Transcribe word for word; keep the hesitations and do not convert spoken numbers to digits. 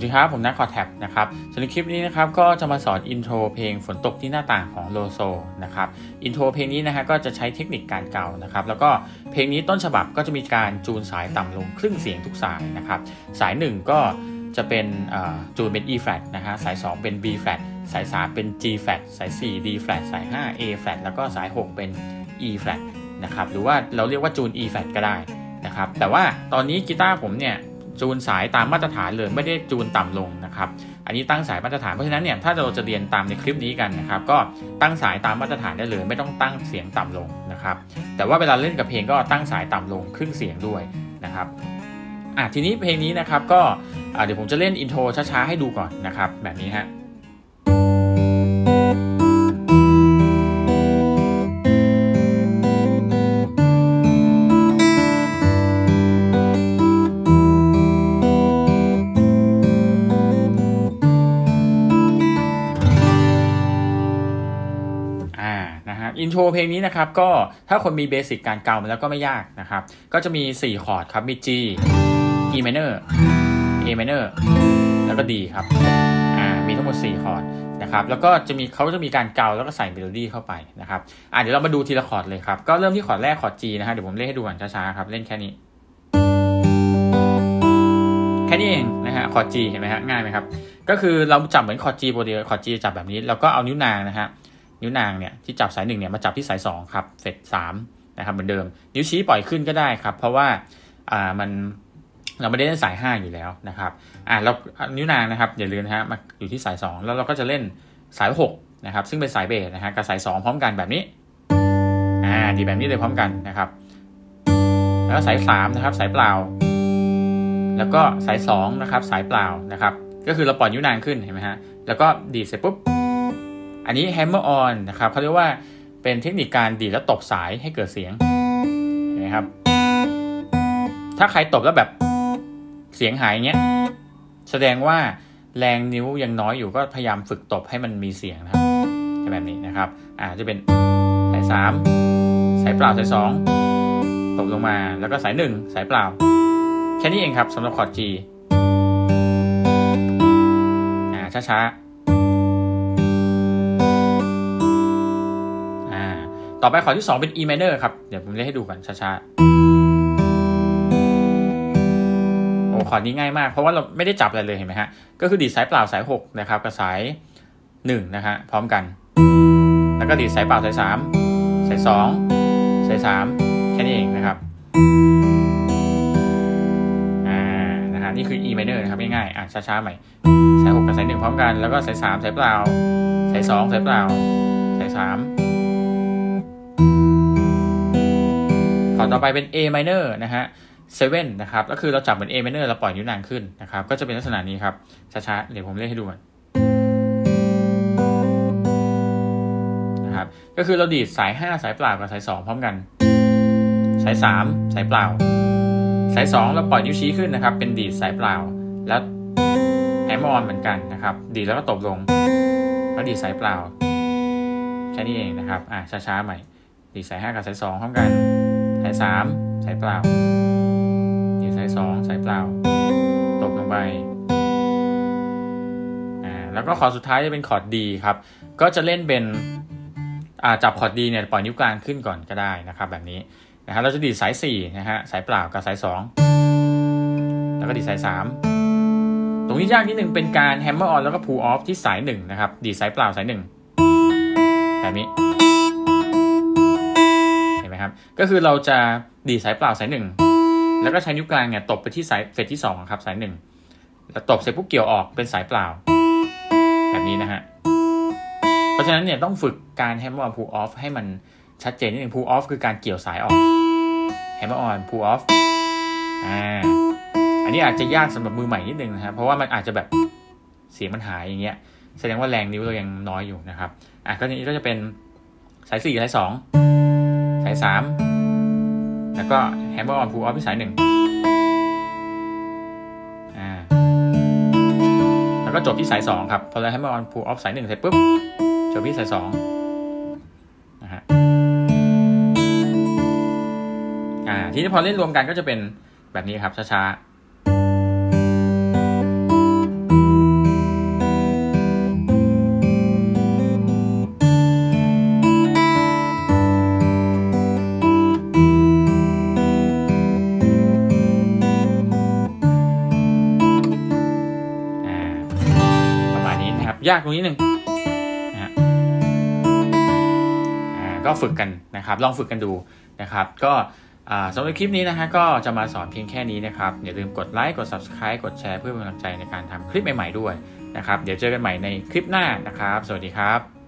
สดีครับผมนักคอร์ดแท็บนะครับสำหรับคลิปนี้นะครับก็จะมาสอนอินโทรเพลงฝนตกที่หน้าต่างของโลโซนะครับอินโทรเพลงนี้นะฮะก็จะใช้เทคนิคการเกานะครับแล้วก็เพลงนี้ต้นฉบับก็จะมีการจูนสายต่ำลงครึ่งเสียงทุกสายนะครับสายหนึ่งก็จะเป็นจูนเป็น E flat นะฮะสายสองเป็น B flat สายสามเป็น G flat สายสี่ D flat สายห้า A flat แล้วก็สายหกเป็น E flat นะครับหรือว่าเราเรียกว่าจูน E flat ก็ได้นะครับแต่ว่าตอนนี้กีตาร์ผมเนี่ยจูนสายตามมาตรฐานเลยไม่ได้จูนต่ำลงนะครับอันนี้ตั้งสายมาตรฐานเพราะฉะนั้นเนี่ยถ้าเราจะเรียนตามในคลิปนี้กันนะครับก็ตั้งสายตามมาตรฐานได้เลยไม่ต้องตั้งเสียงต่ำลงนะครับแต่ว่าเวลาเล่นกับเพลงก็ตั้งสายต่ำลงครึ่งเสียงด้วยนะครับอ่ะทีนี้เพลงนี้นะครับก็เดี๋ยวผมจะเล่นอินโทรช้าๆให้ดูก่อนนะครับแบบนี้ฮะอินโทรเพลงนี้นะครับก็ถ้าคนมีเบสิกการเกามาแล้วก็ไม่ยากนะครับก็จะมีสี่คอร์ดครับมี G E minor A minor แล้วก็ D ครับอ่ามีทั้งหมดสี่คอร์ดนะครับแล้วก็จะมีเขาจะมีการเกาแล้วก็ใส่เมโลดี้เข้าไปนะครับอ่าเดี๋ยวเรามาดูทีละคอร์ดเลยครับก็เริ่มที่คอร์ดแรกคอร์ด G นะฮะเดี๋ยวผมเล่นให้ดูก่อนช้าๆครับเล่นแค่นี้แค่นี้เองนะฮะคอร์ด G เห็นไหมฮะง่ายไหมครับก็คือเราจับเหมือนคอร์ด G ปกติคอร์ด G จับแบบนี้แล้วก็เอานิ้วนางนะฮะนิ้วนางเนี่ยที่จับสายหนึ่งเนี่ยมาจับที่สายสองครับเฟรตสามนะครับเหมือนเดิมนิ้วชี้ปล่อยขึ้นก็ได้ครับเพราะว่าอ่ามันเราไม่ได้เล่นสายห้าอยู่แล้วนะครับอ่าเรานิ้วนางนะครับอย่าลืมนะฮะมาอยู่ที่สายสองแล้วเราก็จะเล่นสายหกนะครับซึ่งเป็นสายเบสนะฮะกับสายสองพร้อมกันแบบนี้อ่าดีแบบนี้เลยพร้อมกันนะครับแล้วก็สายสามนะครับสายเปล่าแล้วก็สายสองนะครับสายเปล่านะครับก็คือเราปล่อยนิ้วนางขึ้นเห็นไหมฮะแล้วก็ดีดเสร็จปุ๊บอันนี้ hammer on นะครับเขาเรียกว่าเป็นเทคนิคการดีดแล้วตบสายให้เกิดเสียงเห็นไหมครับถ้าใครตบแล้วแบบเสียงหายอย่างเงี้ยแสดงว่าแรงนิ้วยังน้อยอยู่ก็พยายามฝึกตบให้มันมีเสียงนะครับแบบนี้นะครับอ่าจะเป็นสายสามสายเปล่าสายสองตบลงมาแล้วก็สายหนึ่งสายเปล่าแค่นี้เองครับสำหรับคอร์ด G อ่าช้าๆต่อไปคอร์ดที่สองเป็น E minor ครับเดี๋ยวผมเล่นให้ดูก่อนช้าๆโอ้คอร์ดนี้ง่ายมากเพราะว่าเราไม่ได้จับอะไรเลยเห็นไหมฮะก็คือดีดสายเปล่าสายหกนะครับกับสายหนึ่งนะฮะพร้อมกันแล้วก็ดีดสายเปล่าสายสามสายสองสายสามแค่นี้เองนะครับอ่านะฮะนี่คือ E minor นะครับง่ายๆอ่ะช้าๆใหม่สายหกกับสายหนึ่งพร้อมกันแล้วก็สายสามสายเปล่าสายสองสายเปล่าสายสามคอร์ดต่อไปเป็น A minor นะฮะเซเว่นนะครับก็คือเราจับเหมือน A minor เราปล่อยนิ้วนางขึ้นนะครับก็จะเป็นลักษณะนี้ครับช้าๆเดี๋ยวผมเล่นให้ดูก่อนนะครับก็คือเราดีดสายห้าสายเปล่ากับสายสองพร้อมกันสายสามสายเปล่าสายสองเราปล่อยนิ้วชี้ขึ้นนะครับเป็นดีดสายเปล่าแล้วแฮมเมอร์ออนเหมือนกันนะครับดีดแล้วก็ตบลงแล้วดีดสายเปล่าแค่นี้เองนะครับอ่ะช้าๆใหม่ดีดสายห้ากับสายสองพร้อมกันสายสามสายเปล่าดีดสายสองสายเปล่าตบลงไปอ่าแล้วก็คอร์ดสุดท้ายจะเป็นคอร์ด D ครับก็จะเล่นเป็นอ่าจับคอร์ด D เนี่ยปล่อยนิ้วกลางขึ้นก่อนก็ได้นะครับแบบนี้นะครับเราจะดีดสายสี่นะฮะสายเปล่ากับสายสองแล้วก็ดีดสายสามตรงนี้ยากนิดนึงเป็นการ hammer on แล้วก็ pull off ที่สายหนึ่งนะครับดีดสายเปล่าสายหนึ่งแบบนี้ครับก็คือเราจะดีดสายเปล่าสายหนึ่งแล้วก็ใช้นิ้วกลางเนี่ยตบไปที่สายเฟรตที่สองครับสายหนึ่งแล้วตบเสร็จปุ๊บเกี่ยวออกเป็นสายเปล่าแบบนี้นะฮะเพราะฉะนั้นเนี่ยต้องฝึกการ hammer on pull off ให้มันชัดเจนนิดนึง pull off คือการเกี่ยวสายออก hammer on pull off อ่าอันนี้อาจจะยากสำหรับมือใหม่นิดนึงนะครับเพราะว่ามันอาจจะแบบเสียงมันหายอย่างเงี้ยแสดงว่าแรงนิ้วเรายังน้อยอยู่นะครับอ่ะก็นี้ก็จะเป็นสายสี่สายสองสายสามแล้วก็ hammer on pull off ที่สายหนึ่งอ่าแล้วก็จบที่สายสองครับพอเรา hammer on pull off สายหนึ่งเสร็จปุ๊บจบที่สายสองนะฮะอ่าทีนี้พอเล่นรวมกันก็จะเป็นแบบนี้ครับช้าๆยากตรงนี้หนึ่งนะฮะอ่าก็ฝึกกันนะครับลองฝึกกันดูนะครับก็สำหรับคลิปนี้นะฮะก็จะมาสอนเพียงแค่นี้นะครับอย่าลืมกดไลค์กด ซับสไครบ์ กดแชร์เพื่อเป็นกำลังใจในการทำคลิปใหม่ๆด้วยนะครับเดี๋ยวเจอกันใหม่ในคลิปหน้านะครับสวัสดีครับ